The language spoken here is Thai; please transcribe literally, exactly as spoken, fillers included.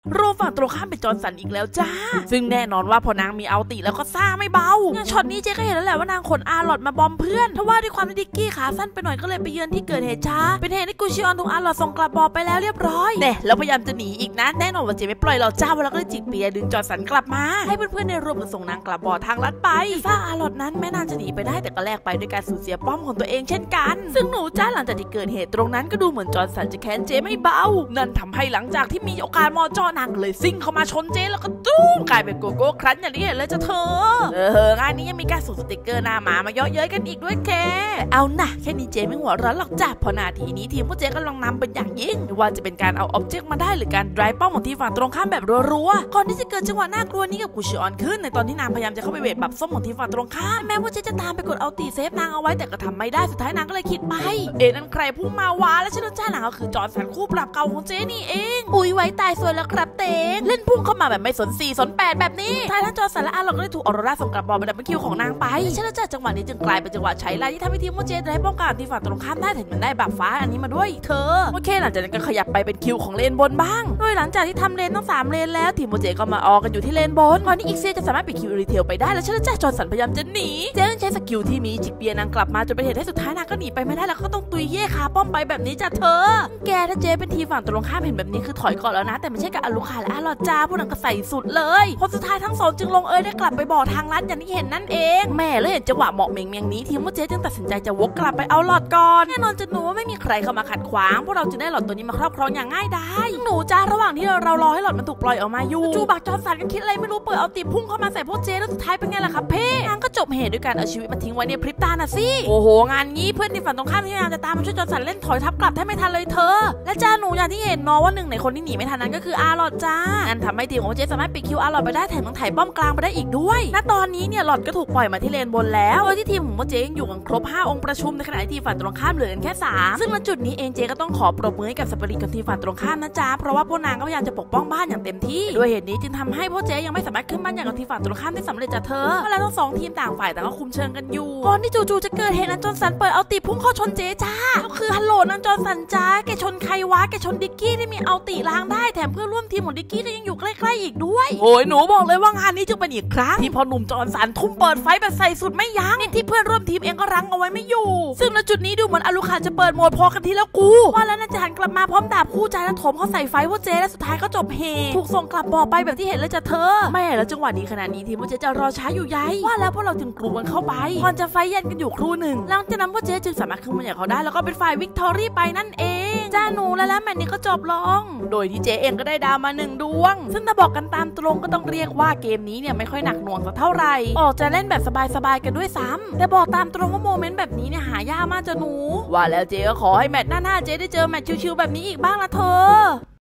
รูฝั่งตรงข้ามเป็นจอร์นสันอีกแล้วจ้าซึ่งแน่นอนว่าพอนางมีเอาติแล้วก็ซ่าไม่เบาอย่างช็อตนี้เจ๊ก็เห็นแล้วแหละว่านางขนอาร์ลอดมาบอมเพื่อนทว่าด้วยความที่ดิกกี้ขาสั้นไปหน่อยก็เลยไปเยือนที่เกิดเหตุช้าเป็นเหตุที่กูชิออนถูกอาร์ลอดส่งกลับบอไปแล้วเรียบร้อยเน่แล้วพยายามจะหนีอีกนะแน่นอนว่าเจ๊ไม่ปล่อยเราจ้าแล้วก็เลยจิกเปียดึงจอร์นสันกลับมาให้เพื่อนๆได้รวมกันส่งนางกลับบอทางลัดไปฝ้าอาร์ลอดนั้นแม่นางจะหนีไปได้แต่ก็แลกไปด้วยการสูญเสียป้อมของตัวเองเช่นกันซึ่งหนูจ้าหลังจากที่เกิดเหตุตรงนั้นก็ดูเหมือนจอร์นสันจะแค้นเจ๊ไม่เบานั่นทำให้หลังจากที่มีโอกาสมอจอนางเลยซิ่งเข้ามาชนเจ๊แล้วก็ตุ้มกลายเป็นโกโก้ครั้นอย่างที่เห็นเลยจ้ะเธอเอองานนี้ยังมีการส่งสติกเกอร์หน้าหมามาเยอะเย้ยกันอีกด้วยแกเอานะแค่นี้เจ๊ไม่หัวร้อนหรอกจ้ะพอนาทีนี้ทีมพวกเจ๊กำลังนำเป็นอย่างยิ่งไม่ว่าจะเป็นการเอาอ็อบเจกต์มาได้หรือการไดรฟ์ป้อมของทีมฝั่งตรงข้ามแบบรัวๆก่อนที่จะเกิดจังหวะน่ากลัวนี้กับกูชิออนขึ้นในตอนที่นางพยายามจะเข้าไปเวทบับส้มของทีมฝั่งตรงข้ามแม้ว่าเจ๊จะตามไปกดเอาตีเซฟนางเอาไว้แต่ก็ทำไม่ได้สุดท้ายนางก็เลยคิดไปเอ็นั่นใครพุ่งมาวะและฉันรู้จ้าหลังก็คือจอร์นสันคู่ปรับเก่าของเจ๊นี่เองปุยไว้ตายสวยแล้วครับเต้เล่นพุ่งเข้ามาแบบไม่สนสี่สนแปดแบบนี้ท้ายทั้งจอร์นสันและอาร์ลอดก็ได้ถูกออโรราส่งกลับบอลเป็นดับเบิลคิวของนางไปฉันรู้จ้าจังหวะนี้จึงกลายเป็นจังหวะใช้ไล่ที่ทำให้ทีมโมเจได้ป้องกันทีมฝั่งตรงข้ามได้ถึงมันได้แบบฟ้าอันนี้มาด้วยเธอโอเคหลังจากนั้นก็ขยับไปเป็นคิวของเลนบนบ้างโดยหลังจากที่ทำเลนทั้งสามเลนแล้วทีมโมเจก็มาออกันอยู่ที่เลนบนก่อนที่อีกเซียจะสามารถปิดคิวรีเทลไปได้แล้วฉันรู้จ้าจอร์นสันพยายามจะหนีเจ๊ต้องใช้สกิลที่มีจิกเบียนางกลับมาจนเป็นเหตุให้สุดท้ายนางก็หนีไปไม่ได้แล้วก็ต้องตุยเย่คาป้อมไปแบบนี้จ้ะเธอแกถ้าเจ๊เป็นทีมฝั่งตรงข้ามเห็นแบบนี้คือถอยก่อนแล้วนะแต่ไม่ใช่กับอลูคาและอาร์ลอดจ้าพวกนั้นก็ใส่สุดเลยพอสุดท้ายทั้งสองจึงลงเอยได้กลับไปบ่อทางลัดอย่างที่เห็นนั่นเองแม่เลยเห็นจังหวะเหมาะเมงเมียงนี้ทีมโมเจจึงตัดสินใจจะวกกลับไปเอาหลอดก่อนแน่นอนจะหนูว่าไม่มีใครเข้ามาขัดขวางพวกเราจึงได้หลอดตัวนี้มาครอบครองอย่างง่ายดายหนูจ้าระหว่างที่เรารอให้หลอดมันถูกปล่อยออกมาอยู่จูบักจอร์นสันก็คิดอะไรไม่รู้เปิดเอาตีพุ่งเข้ามาใส่พวกเจแล้วสุดท้ายเป็นไงล่ะครับเพ่นางก็จบเหตุด้วยการเอาชีวิตมาทิ้งไว้ในพริบตาน่ะสิโอ้โหงานงี้เพื่อนที่ฝั่งตรงข้ามที่พยายามจะตามมาช่วยจอร์นสันเล่นถอยทับกลับแทบไม่ทันเลยเธอและจ้าหนูอย่างที่เห็นเนาะว่าหนึ่งในคนที่หนีไม่ทันนั้นก็คืออาร์ลอดจ้านั่นทำให้ทีมของเจสามารถปิดคิวอาร์ลอดไปได้แถมยังไถ่ป้อมกลางไปได้อีกด้วยณตอนนี้เนี่ยหลอดก็ถูกปล่อยมาที่เลนบนแล้วโดยที่ทีมของเจยังอยู่กันครบห้าองค์ประชุมในขณะที่ทีมฝั่งตรงข้ามเหลือกันแค่สามซึ่งณจุดนี้เองเจก็ต้องขอปรบมือให้กับสปริตกับทีมฝั่งตรงข้ามนะจ๊ะเพราะว่าพวกนางก็พยายามจะปกป้องบ้านอย่างเต็มที่ด้วยเหตุนี้จึงทำให้พวกเจยังไม่สามารถขึ้นบ้านอย่างกับทีมฝั่งตรงข้ามได้สำเร็จจ้ะเธอเวลาทั้งสองทีมต่างฝ่ายต่างก็คุมเชิงกันอยู่ก่อนที่จู่ๆจะเกิดเหตุนั้นจอร์นสันเปิดเอาตีพุ่งเข้าชนเจจ้าก็คือฮัลโหลนั่นจอร์นสันจ้าแกชนใครวะแกชนดิกกี้ที่มีเอาตีล้างได้แถมเพื่อนร่วมทีมของดิกกี้ก็ยังอยู่ใกล้ๆอีกด้วยโอ้ยหนูบอกเลยว่างานนี้จึงเป็นอีกครั้งที่พอหนุ่มจอร์นสันทุ่มเปิดไฟแบบใส่สุดไม่ยั้งที่เพื่อนร่วมทีมเองก็รั้งเอาไว้ไม่อยู่ซึ่งณจุดนี้ดูเหมือนอลูคาจะเปิดโหมดพอกันทีแล้วกูว่าแล้วน่าจะหันกลับมาพร้อมดาบคู่ใจแล้วถมเขาใส่ไฟพวกเจและสุดท้ายก็จบเฮถูกส่งกลับบ่อไปแบบที่เห็นเลยจ้ะเธอแม่แล้วจังหวะนี้ขนาดนี้ทีมพวกเจจะรอช้าอยู่ใหญ่ว่าแล้วพวกเราจึงกรูกันเข้าไปก่อนจะไฟเย็นกันอยู่ครู่หนึ่งหลังจากนั้นพวกเจจึงสามารถขึ้นมาอย่างเขาได้แล้วก็เป็นฝ่ายวิกตอรี่ไปนั่นเองจ้าหนูแล้วแล้วแมตช์นี้ก็จบลงโดยที่เจเองก็ได้ดาวมาหนึ่งดวงซึ่งถ้าบอกกันตามตรงก็ต้องเรียกว่าเกมนี้เนี่ยไม่ค่อยหนักหน่วงสักเท่าไหร่ออกจะเล่นแบบสบายๆกันด้วยซ้ำแต่บอกตามตรงว่าโมเมนต์แบบนี้เนี่ยหายากมากจ้ะหนูว่าแล้วเจก็ขอให้แมตช์หน้าๆเจได้เจอแมตช์ชิวๆแบบนี้อีกบ้างนะเธอ